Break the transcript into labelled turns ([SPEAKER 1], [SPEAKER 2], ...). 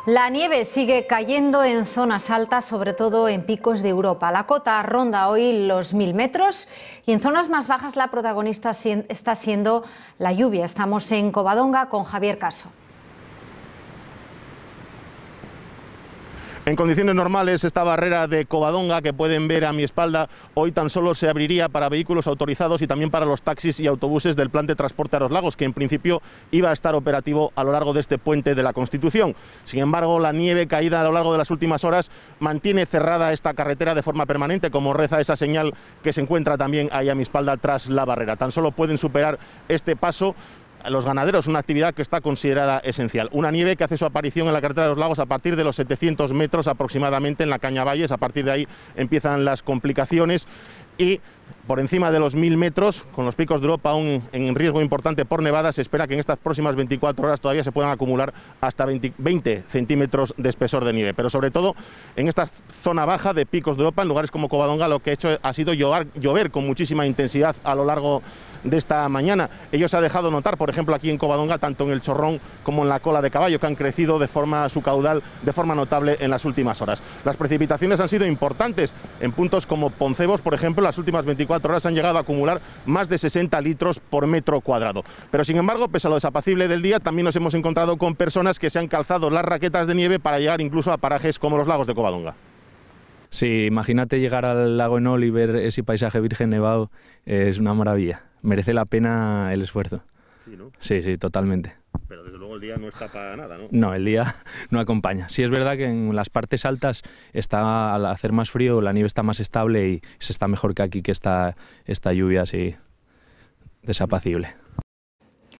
[SPEAKER 1] La nieve sigue cayendo en zonas altas, sobre todo en picos de Europa. La cota ronda hoy los 1000 metros y en zonas más bajas la protagonista está siendo la lluvia. Estamos en Covadonga con Javier Caso.
[SPEAKER 2] En condiciones normales, esta barrera de Covadonga que pueden ver a mi espalda hoy tan solo se abriría para vehículos autorizados y también para los taxis y autobuses del Plan de Transporte a los Lagos, que en principio iba a estar operativo a lo largo de este puente de la Constitución. Sin embargo, la nieve caída a lo largo de las últimas horas mantiene cerrada esta carretera de forma permanente, como reza esa señal que se encuentra también ahí a mi espalda tras la barrera. Tan solo pueden superar este paso los ganaderos, una actividad que está considerada esencial. Una nieve que hace su aparición en la carretera de los Lagos a partir de los 700 metros aproximadamente en la Cañavalles. A partir de ahí empiezan las complicaciones y por encima de los 1000 metros, con los picos de Europa aún en riesgo importante por nevadas, se espera que en estas próximas 24 horas todavía se puedan acumular hasta 20 centímetros de espesor de nieve. Pero sobre todo en esta zona baja de picos de Europa, en lugares como Covadonga, lo que ha hecho ha sido llover con muchísima intensidad a lo largo de esta mañana. Ello se ha dejado notar, por ejemplo, aquí en Covadonga, tanto en el Chorrón como en la Cola de Caballo, que han crecido su caudal de forma notable en las últimas horas. Las precipitaciones han sido importantes. En puntos como Poncebos, por ejemplo, las últimas 24 horas han llegado a acumular más de 60 litros por metro cuadrado. Pero sin embargo, pese a lo desapacible del día, también nos hemos encontrado con personas que se han calzado las raquetas de nieve para llegar incluso a parajes como los lagos de Covadonga.
[SPEAKER 3] Sí, imagínate llegar al lago Enol y ver ese paisaje virgen nevado, es una maravilla. Merece la pena el esfuerzo.
[SPEAKER 2] Sí, ¿no?
[SPEAKER 3] Sí, totalmente.
[SPEAKER 2] Pero desde luego el día no está para nada, ¿no?
[SPEAKER 3] No, el día no acompaña. Sí es verdad que en las partes altas está, al hacer más frío, la nieve está más estable y se está mejor que aquí, que esta lluvia así desapacible.